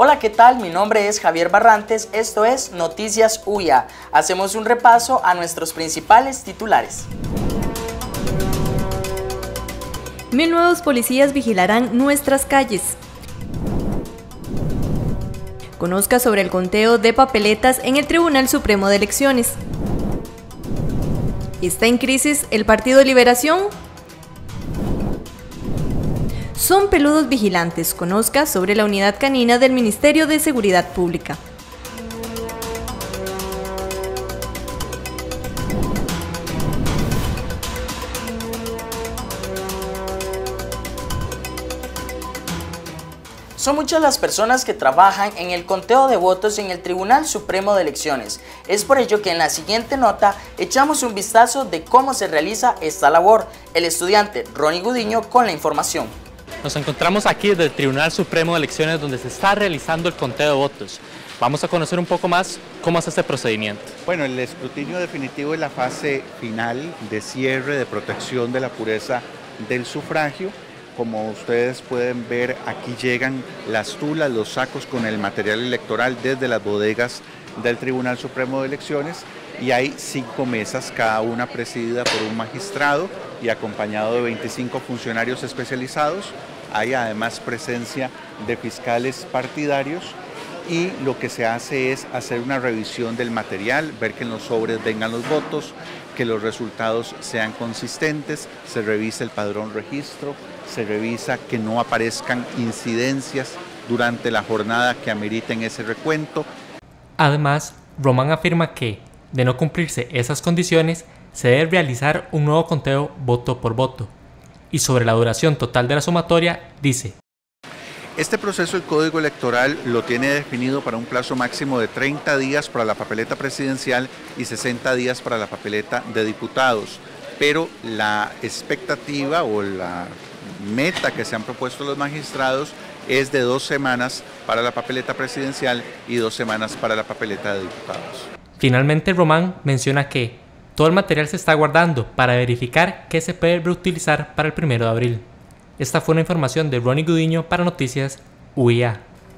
Hola, ¿qué tal? Mi nombre es Javier Barrantes, esto es Noticias UIA. Hacemos un repaso a nuestros principales titulares. 1000 nuevos policías vigilarán nuestras calles. Conozca sobre el conteo de papeletas en el Tribunal Supremo de Elecciones. ¿Está en crisis el Partido Liberación? Son peludos vigilantes. Conozca sobre la unidad canina del Ministerio de Seguridad Pública. Son muchas las personas que trabajan en el conteo de votos en el Tribunal Supremo de Elecciones. Es por ello que en la siguiente nota echamos un vistazo de cómo se realiza esta labor. El estudiante Ronnie Gudiño con la información. Nos encontramos aquí desde el Tribunal Supremo de Elecciones donde se está realizando el conteo de votos. Vamos a conocer un poco más cómo es este procedimiento. Bueno, el escrutinio definitivo es la fase final de cierre, de protección de la pureza del sufragio. Como ustedes pueden ver, aquí llegan las tulas, los sacos con el material electoral desde las bodegas del Tribunal Supremo de Elecciones y hay 5 mesas, cada una presidida por un magistrado y acompañado de 25 funcionarios especializados. Hay además presencia de fiscales partidarios y lo que se hace es hacer una revisión del material, ver que en los sobres vengan los votos, que los resultados sean consistentes, se revisa el padrón registro, se revisa que no aparezcan incidencias durante la jornada que ameriten ese recuento. Además, Román afirma que, de no cumplirse esas condiciones, se debe realizar un nuevo conteo voto por voto. Y sobre la duración total de la sumatoria, dice: Este proceso el Código Electoral lo tiene definido para un plazo máximo de 30 días para la papeleta presidencial y 60 días para la papeleta de diputados. Pero la expectativa o la meta que se han propuesto los magistrados es de 2 semanas para la papeleta presidencial y 2 semanas para la papeleta de diputados. Finalmente, Román menciona que todo el material se está guardando para verificar que se puede reutilizar para el 1 de abril. Esta fue una información de Ronnie Gudiño para Noticias UIA.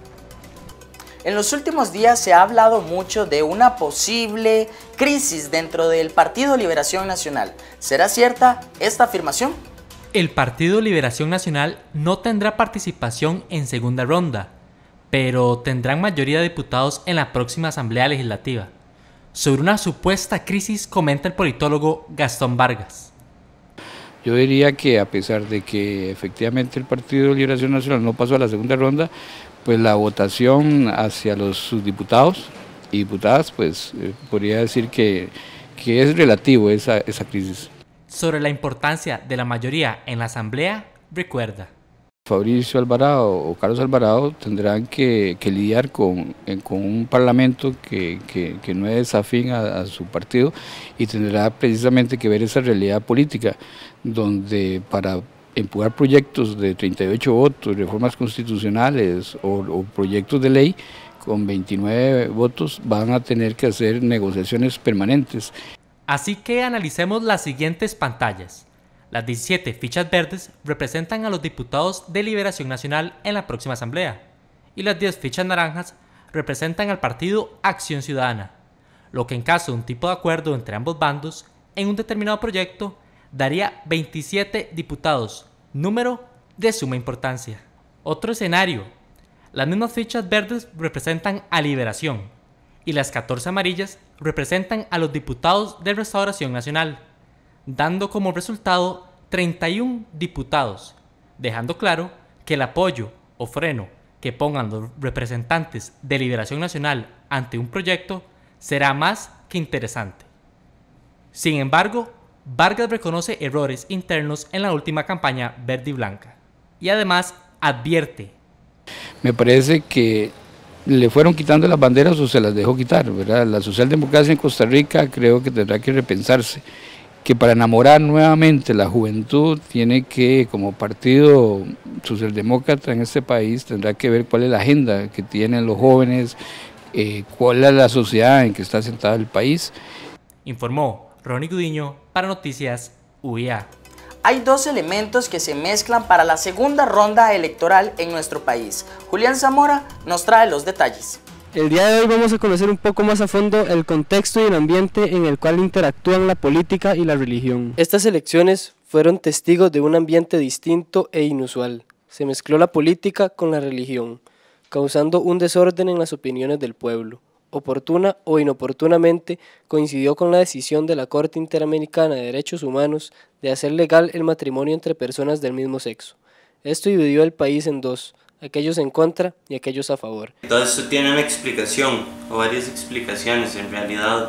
En los últimos días se ha hablado mucho de una posible crisis dentro del Partido Liberación Nacional. ¿Será cierta esta afirmación? El Partido Liberación Nacional no tendrá participación en segunda ronda, pero tendrán mayoría de diputados en la próxima Asamblea Legislativa. Sobre una supuesta crisis comenta el politólogo Gastón Vargas. Yo diría que a pesar de que efectivamente el Partido Liberación Nacional no pasó a la segunda ronda, pues la votación hacia sus diputados y diputadas, pues podría decir que es relativo esa crisis. Sobre la importancia de la mayoría en la Asamblea, recuerda: Fabricio Alvarado o Carlos Alvarado tendrán que lidiar con un parlamento que no es afín a su partido y tendrá precisamente que ver esa realidad política, donde para empujar proyectos de 38 votos, reformas constitucionales o proyectos de ley con 29 votos van a tener que hacer negociaciones permanentes. Así que analicemos las siguientes pantallas. Las 17 fichas verdes representan a los diputados de Liberación Nacional en la próxima asamblea y las 10 fichas naranjas representan al partido Acción Ciudadana, lo que en caso de un tipo de acuerdo entre ambos bandos en un determinado proyecto daría 27 diputados, número de suma importancia. Otro escenario: las mismas fichas verdes representan a Liberación y las 14 amarillas representan a los diputados de Restauración Nacional, dando como resultado 31 diputados, dejando claro que el apoyo o freno que pongan los representantes de Liberación Nacional ante un proyecto será más que interesante. Sin embargo, Vargas reconoce errores internos en la última campaña verde y blanca y además advierte: me parece que le fueron quitando las banderas o se las dejó quitar, ¿verdad? La socialdemocracia en Costa Rica creo que tendrá que repensarse, que para enamorar nuevamente la juventud tiene que, como partido socialdemócrata en este país, tendrá que ver cuál es la agenda que tienen los jóvenes, cuál es la sociedad en que está sentado el país. Informó Ronnie Gudiño para Noticias UIA. hay dos elementos que se mezclan para la segunda ronda electoral en nuestro país. Julián Zamora nos trae los detalles. El día de hoy vamos a conocer un poco más a fondo el contexto y el ambiente en el cual interactúan la política y la religión. Estas elecciones fueron testigos de un ambiente distinto e inusual. Se mezcló la política con la religión, causando un desorden en las opiniones del pueblo. Oportuna o inoportunamente coincidió con la decisión de la Corte Interamericana de Derechos Humanos de hacer legal el matrimonio entre personas del mismo sexo. Esto dividió el país en dos, aquellos en contra y aquellos a favor. Todo esto tiene una explicación, o varias explicaciones en realidad.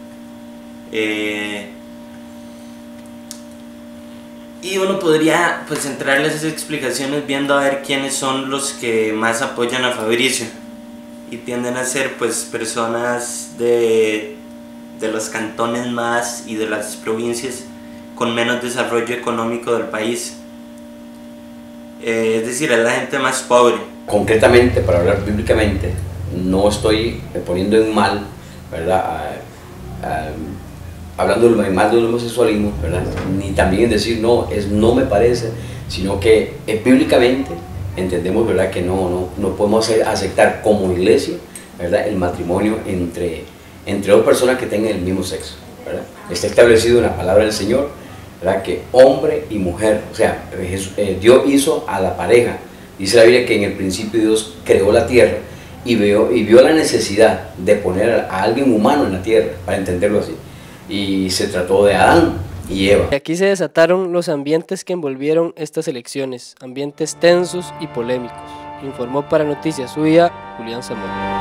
Y uno podría pues centrarle esas explicaciones viendo a ver quiénes son los que más apoyan a Fabricio. Y tienden a ser pues personas de los cantones más y de las provincias con menos desarrollo económico del país. Es decir, es la gente más pobre. Concretamente, para hablar bíblicamente, no estoy poniendo en mal, ¿verdad? Hablando mal del homosexualismo, ¿verdad? Ni también en decir no me parece, sino que bíblicamente entendemos, ¿verdad?, que no podemos aceptar como iglesia, ¿verdad?, el matrimonio entre dos personas que tengan el mismo sexo, ¿verdad? Está establecido en la palabra del Señor, ¿verdad?, que hombre y mujer, o sea, Dios hizo a la pareja. Dice la Biblia que en el principio Dios creó la tierra y vio la necesidad de poner a alguien humano en la tierra, para entenderlo así. Y se trató de Adán y Eva. Aquí se desataron los ambientes que envolvieron estas elecciones, ambientes tensos y polémicos. Informó para Noticias Suya, Julián Zamora.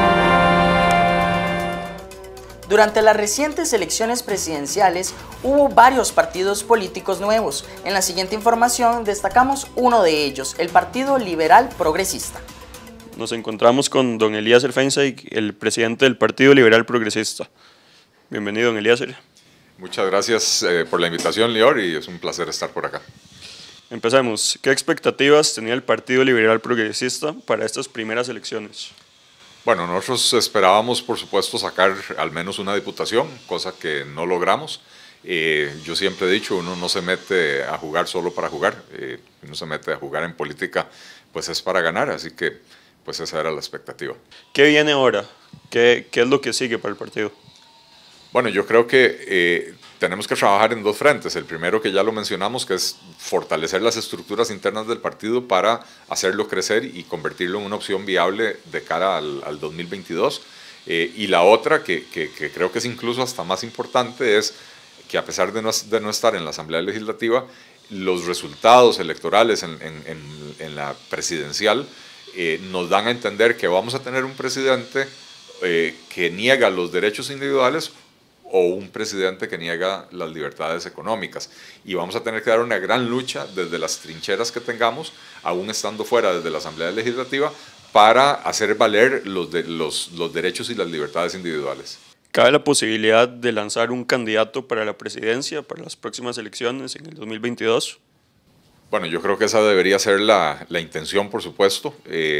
Durante las recientes elecciones presidenciales hubo varios partidos políticos nuevos. En la siguiente información destacamos uno de ellos, el Partido Liberal Progresista. Nos encontramos con don Eliezer Feinstein, el presidente del Partido Liberal Progresista. Bienvenido, don Eliezer. Muchas gracias por la invitación, Lior, y es un placer estar por acá. Empecemos. ¿Qué expectativas tenía el Partido Liberal Progresista para estas primeras elecciones? Bueno, nosotros esperábamos, por supuesto, sacar al menos una diputación, cosa que no logramos. Yo siempre he dicho, uno no se mete a jugar solo para jugar, uno se mete a jugar en política, pues es para ganar, así que pues esa era la expectativa. ¿Qué viene ahora? ¿Qué es lo que sigue para el partido? Bueno, yo creo que tenemos que trabajar en dos frentes. El primero, que ya lo mencionamos, que es fortalecer las estructuras internas del partido para hacerlo crecer y convertirlo en una opción viable de cara al 2022. Y la otra, que creo que es incluso hasta más importante, es que a pesar de no estar en la Asamblea Legislativa, los resultados electorales en la presidencial nos dan a entender que vamos a tener un presidente que niega los derechos individuales o un presidente que niega las libertades económicas. Y vamos a tener que dar una gran lucha desde las trincheras que tengamos, aún estando fuera desde la Asamblea Legislativa, para hacer valer los derechos y las libertades individuales. ¿Cabe la posibilidad de lanzar un candidato para la presidencia para las próximas elecciones en el 2022? Bueno, yo creo que esa debería ser la intención, por supuesto.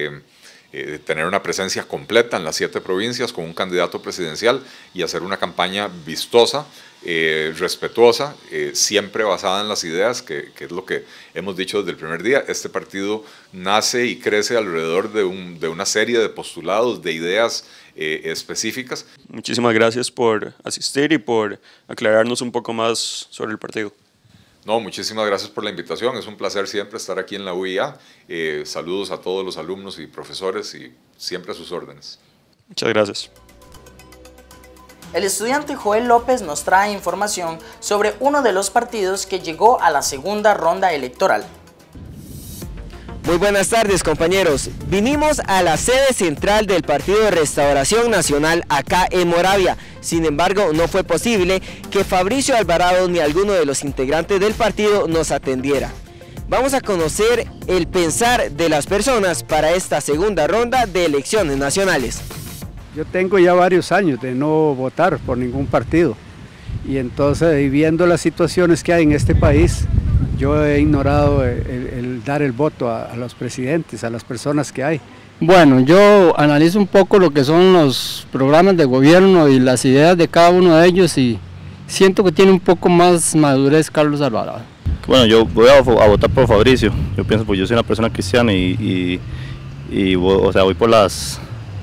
Tener una presencia completa en las 7 provincias con un candidato presidencial y hacer una campaña vistosa, respetuosa, siempre basada en las ideas, que es lo que hemos dicho desde el primer día. Este partido nace y crece alrededor de una serie de postulados, de ideas específicas. Muchísimas gracias por asistir y por aclararnos un poco más sobre el partido. No, muchísimas gracias por la invitación, es un placer siempre estar aquí en la UIA. Saludos a todos los alumnos y profesores y siempre a sus órdenes. Muchas gracias. El estudiante Joel López nos trae información sobre uno de los partidos que llegó a la segunda ronda electoral. Muy buenas tardes, compañeros. Vinimos a la sede central del Partido Restauración Nacional acá en Moravia. Sin embargo, no fue posible que Fabricio Alvarado ni alguno de los integrantes del partido nos atendiera. Vamos a conocer el pensar de las personas para esta segunda ronda de elecciones nacionales. Yo tengo ya varios años de no votar por ningún partido y entonces, viendo las situaciones que hay en este país, yo he ignorado el dar el voto a los presidentes, a las personas que hay. Bueno, yo analizo un poco lo que son los programas de gobierno y las ideas de cada uno de ellos y siento que tiene un poco más madurez Carlos Alvarado. Bueno, yo voy a votar por Fabricio. Yo pienso, pues yo soy una persona cristiana y o sea, voy por las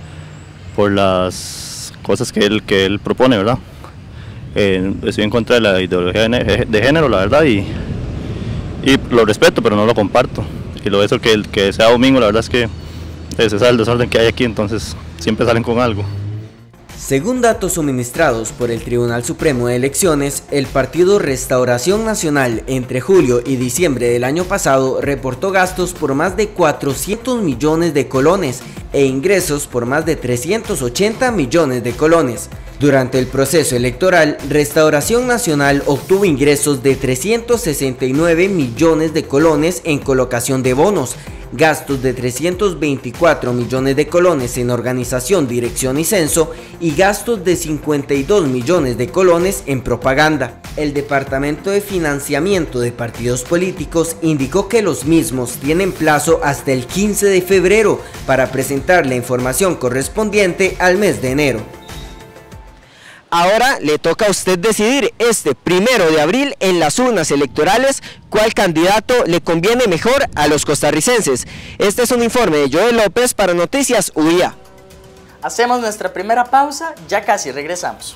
cosas que él propone, ¿verdad? Estoy en contra de la ideología de género, la verdad, y lo respeto, pero no lo comparto. Y lo eso que sea domingo, la verdad es que se sabe el desorden que hay aquí, entonces siempre salen con algo. Según datos suministrados por el Tribunal Supremo de Elecciones, el Partido Restauración Nacional entre julio y diciembre del año pasado reportó gastos por más de 400 millones de colones e ingresos por más de 380 millones de colones. Durante el proceso electoral, Restauración Nacional obtuvo ingresos de 369 millones de colones en colocación de bonos, gastos de 324 millones de colones en organización, dirección y censo y gastos de 52 millones de colones en propaganda. El Departamento de Financiamiento de Partidos Políticos indicó que los mismos tienen plazo hasta el 15 de febrero para presentar la información correspondiente al mes de enero. Ahora le toca a usted decidir este 1 de abril en las urnas electorales cuál candidato le conviene mejor a los costarricenses. Este es un informe de Joel López para Noticias UIA. Hacemos nuestra primera pausa, ya casi regresamos.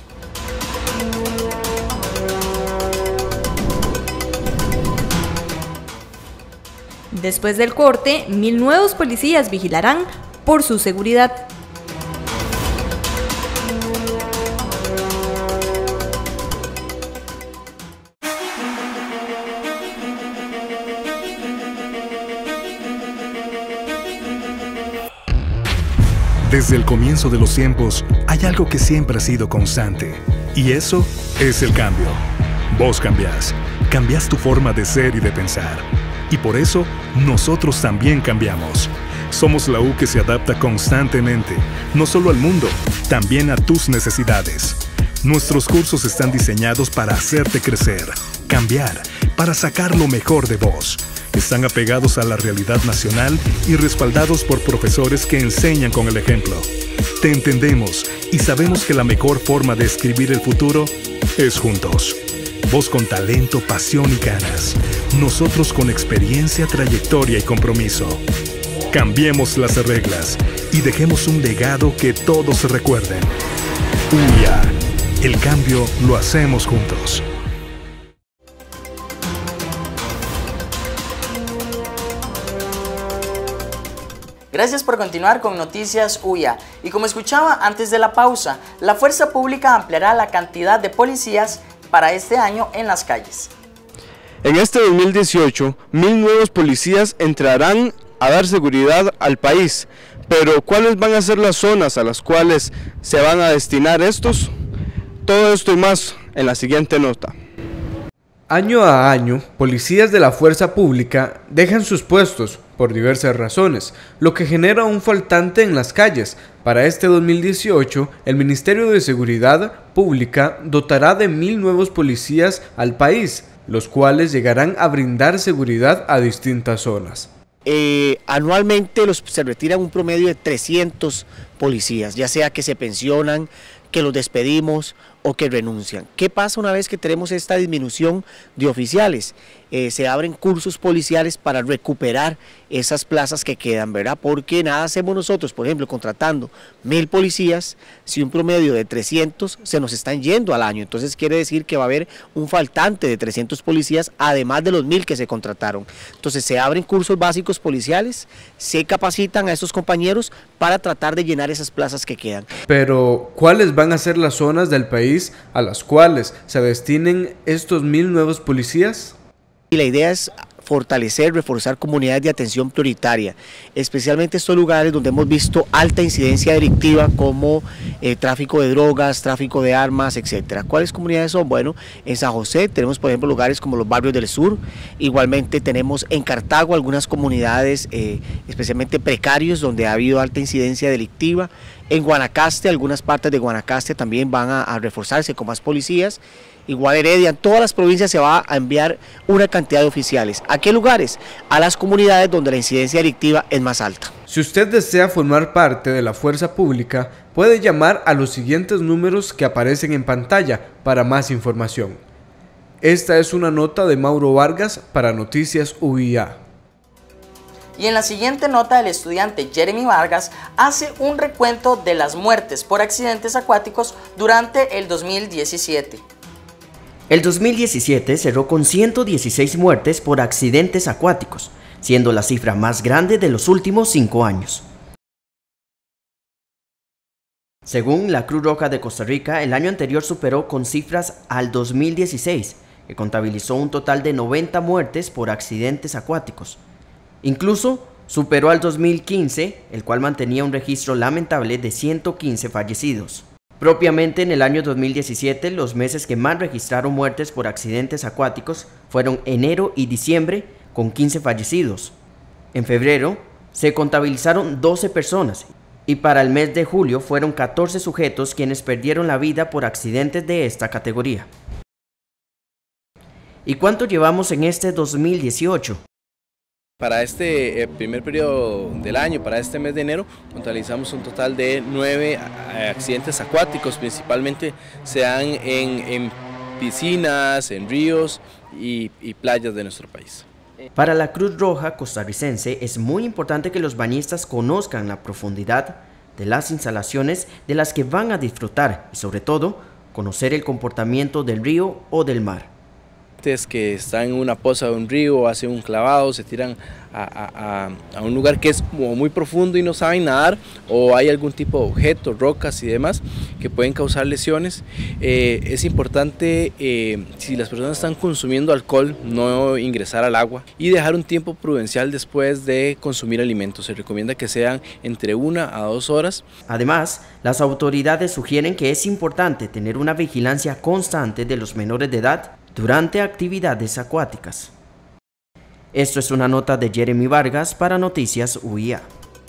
Después del corte, 1000 nuevos policías vigilarán por su seguridad. Desde el comienzo de los tiempos, hay algo que siempre ha sido constante, y eso es el cambio. Vos cambiás tu forma de ser y de pensar, y por eso nosotros también cambiamos. Somos la U que se adapta constantemente, no solo al mundo, también a tus necesidades. Nuestros cursos están diseñados para hacerte crecer, cambiar, para sacar lo mejor de vos. Están apegados a la realidad nacional y respaldados por profesores que enseñan con el ejemplo. Te entendemos y sabemos que la mejor forma de escribir el futuro es juntos. Vos con talento, pasión y ganas. Nosotros con experiencia, trayectoria y compromiso. Cambiemos las reglas y dejemos un legado que todos recuerden. UIA. El cambio lo hacemos juntos. Gracias por continuar con Noticias UIA. Y como escuchaba antes de la pausa, la Fuerza Pública ampliará la cantidad de policías para este año en las calles. En este 2018, 1000 nuevos policías entrarán a dar seguridad al país. Pero ¿cuáles van a ser las zonas a las cuales se van a destinar estos? Todo esto y más en la siguiente nota. Año a año, policías de la fuerza pública dejan sus puestos por diversas razones, lo que genera un faltante en las calles. Para este 2018, el Ministerio de Seguridad Pública dotará de 1000 nuevos policías al país, los cuales llegarán a brindar seguridad a distintas zonas. Anualmente se retiran un promedio de 300 policías, ya sea que se pensionan, que los despedimos o que renuncian. ¿Qué pasa una vez que tenemos esta disminución de oficiales? Se abren cursos policiales para recuperar esas plazas que quedan, ¿verdad? Porque nada hacemos nosotros, por ejemplo, contratando 1000 policías, si un promedio de 300 se nos están yendo al año. Entonces quiere decir que va a haber un faltante de 300 policías, además de los 1000 que se contrataron. Entonces se abren cursos básicos policiales, se capacitan a estos compañeros para tratar de llenar esas plazas que quedan. Pero, ¿cuáles van a ser las zonas del país a las cuales se destinen estos 1000 nuevos policías? Y la idea es fortalecer, reforzar comunidades de atención prioritaria, especialmente estos lugares donde hemos visto alta incidencia delictiva como tráfico de drogas, tráfico de armas, etcétera. ¿Cuáles comunidades son? Bueno, en San José tenemos por ejemplo lugares como los barrios del sur, igualmente tenemos en Cartago algunas comunidades especialmente precarios donde ha habido alta incidencia delictiva. En Guanacaste, algunas partes de Guanacaste también van a reforzarse con más policías. Igual Heredia, en todas las provincias se va a enviar una cantidad de oficiales. ¿A qué lugares? A las comunidades donde la incidencia delictiva es más alta. Si usted desea formar parte de la fuerza pública, puede llamar a los siguientes números que aparecen en pantalla para más información. Esta es una nota de Mauro Vargas para Noticias UIA. Y en la siguiente nota, el estudiante Jeremy Vargas hace un recuento de las muertes por accidentes acuáticos durante el 2017. El 2017 cerró con 116 muertes por accidentes acuáticos, siendo la cifra más grande de los últimos 5 años. Según la Cruz Roja de Costa Rica, el año anterior superó con cifras al 2016, que contabilizó un total de 90 muertes por accidentes acuáticos. Incluso superó al 2015, el cual mantenía un registro lamentable de 115 fallecidos. Propiamente en el año 2017, los meses que más registraron muertes por accidentes acuáticos fueron enero y diciembre, con 15 fallecidos. En febrero se contabilizaron 12 personas y para el mes de julio fueron 14 sujetos quienes perdieron la vida por accidentes de esta categoría. ¿Y cuánto llevamos en este 2018? Para este primer periodo del año, para este mes de enero, contabilizamos un total de 9 accidentes acuáticos, principalmente se dan en piscinas, en ríos y playas de nuestro país. Para la Cruz Roja costarricense es muy importante que los bañistas conozcan la profundidad de las instalaciones de las que van a disfrutar y sobre todo conocer el comportamiento del río o del mar. Que están en una poza de un río, hacen un clavado, se tiran a un lugar que es como muy profundo y no saben nadar, o hay algún tipo de objetos, rocas y demás que pueden causar lesiones. Es importante, si las personas están consumiendo alcohol, no ingresar al agua y dejar un tiempo prudencial después de consumir alimentos. Se recomienda que sean entre 1 a 2 horas. Además, las autoridades sugieren que es importante tener una vigilancia constante de los menores de edad durante actividades acuáticas. Esto es una nota de Jeremy Vargas para Noticias UIA.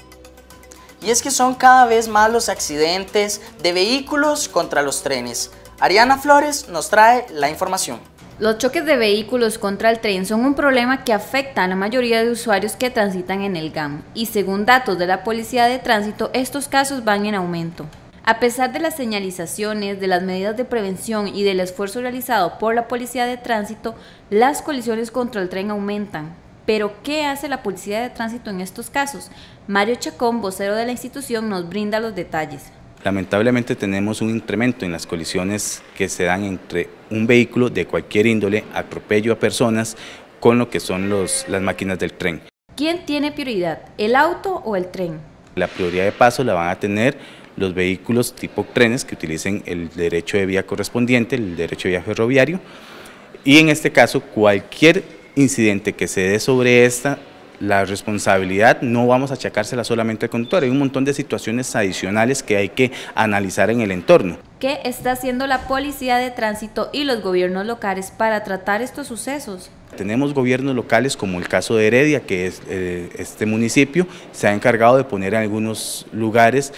Y es que son cada vez más los accidentes de vehículos contra los trenes. Ariana Flores nos trae la información. Los choques de vehículos contra el tren son un problema que afecta a la mayoría de usuarios que transitan en el GAM, y según datos de la Policía de Tránsito, estos casos van en aumento. A pesar de las señalizaciones, de las medidas de prevención y del esfuerzo realizado por la Policía de Tránsito, las colisiones contra el tren aumentan. Pero, ¿qué hace la Policía de Tránsito en estos casos? Mario Chacón, vocero de la institución, nos brinda los detalles. Lamentablemente tenemos un incremento en las colisiones que se dan entre un vehículo de cualquier índole, atropello a personas, con lo que son las máquinas del tren. ¿Quién tiene prioridad, el auto o el tren? La prioridad de paso la van a tener los vehículos tipo trenes que utilicen el derecho de vía correspondiente, el derecho de vía ferroviario, y en este caso cualquier incidente que se dé sobre esta, la responsabilidad no vamos a achacársela solamente al conductor, hay un montón de situaciones adicionales que hay que analizar en el entorno. ¿Qué está haciendo la Policía de Tránsito y los gobiernos locales para tratar estos sucesos? Tenemos gobiernos locales como el caso de Heredia, que es este municipio, se ha encargado de poner en algunos lugares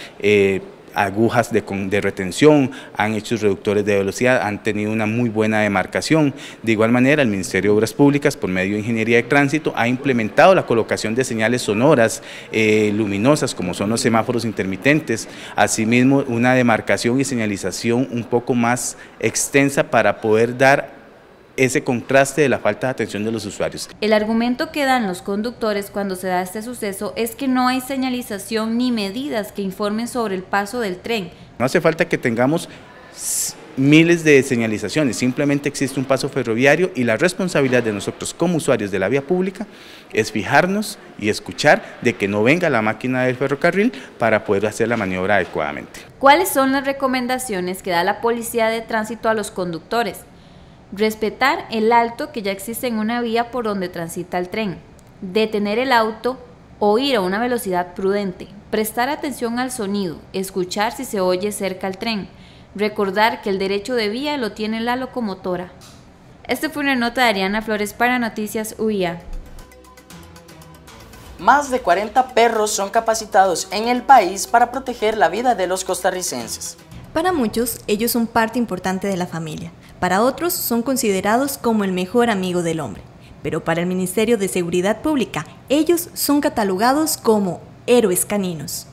agujas de retención, han hecho reductores de velocidad, han tenido una muy buena demarcación. De igual manera, el Ministerio de Obras Públicas, por medio de Ingeniería de Tránsito, ha implementado la colocación de señales sonoras, luminosas, como son los semáforos intermitentes, asimismo una demarcación y señalización un poco más extensa para poder dar ese contraste de la falta de atención de los usuarios. El argumento que dan los conductores cuando se da este suceso es que no hay señalización ni medidas que informen sobre el paso del tren. No hace falta que tengamos miles de señalizaciones, simplemente existe un paso ferroviario y la responsabilidad de nosotros como usuarios de la vía pública es fijarnos y escuchar de que no venga la máquina del ferrocarril para poder hacer la maniobra adecuadamente. ¿Cuáles son las recomendaciones que da la Policía de Tránsito a los conductores? Respetar el alto que ya existe en una vía por donde transita el tren, detener el auto o ir a una velocidad prudente, prestar atención al sonido, escuchar si se oye cerca al tren, recordar que el derecho de vía lo tiene la locomotora. Esta fue una nota de Ariana Flores para Noticias UIA. Más de 40 perros son capacitados en el país para proteger la vida de los costarricenses. Para muchos, ellos son parte importante de la familia. Para otros, son considerados como el mejor amigo del hombre. Pero para el Ministerio de Seguridad Pública, ellos son catalogados como héroes caninos.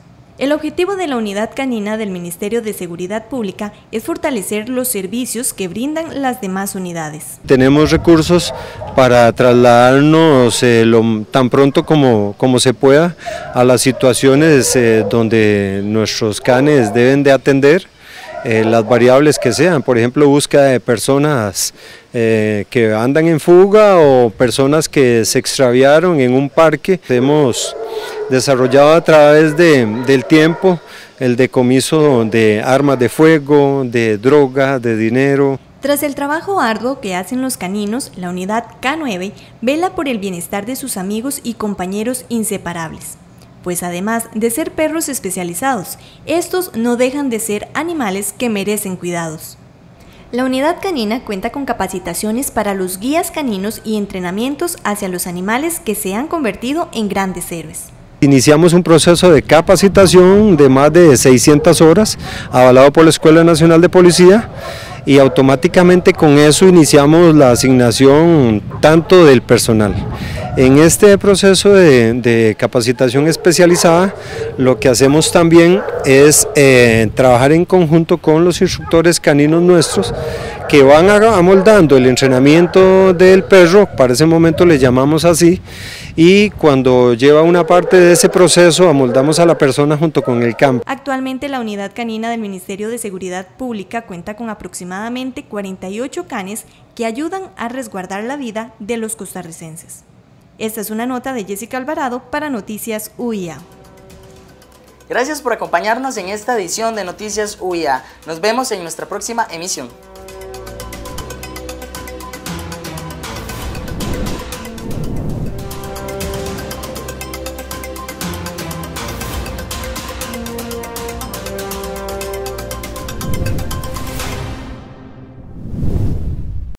El objetivo de la unidad canina del Ministerio de Seguridad Pública es fortalecer los servicios que brindan las demás unidades. Tenemos recursos para trasladarnos tan pronto como se pueda a las situaciones donde nuestros canes deben de atender las variables que sean, por ejemplo búsqueda de personas que andan en fuga o personas que se extraviaron en un parque. Hemos desarrollado a través del tiempo el decomiso de armas de fuego, de droga, de dinero. Tras el trabajo arduo que hacen los caninos, la unidad K9 vela por el bienestar de sus amigos y compañeros inseparables. Pues además de ser perros especializados, estos no dejan de ser animales que merecen cuidados. La unidad canina cuenta con capacitaciones para los guías caninos y entrenamientos hacia los animales que se han convertido en grandes héroes. Iniciamos un proceso de capacitación de más de 600 horas, avalado por la Escuela Nacional de Policía, y automáticamente con eso iniciamos la asignación tanto del personal. En este proceso de capacitación especializada, lo que hacemos también es trabajar en conjunto con los instructores caninos nuestros, que van amoldando el entrenamiento del perro, para ese momento le llamamos así, y cuando lleva una parte de ese proceso amoldamos a la persona junto con el campo. Actualmente la unidad canina del Ministerio de Seguridad Pública cuenta con aproximadamente 48 canes que ayudan a resguardar la vida de los costarricenses. Esta es una nota de Jessica Alvarado para Noticias UIA. Gracias por acompañarnos en esta edición de Noticias UIA. Nos vemos en nuestra próxima emisión.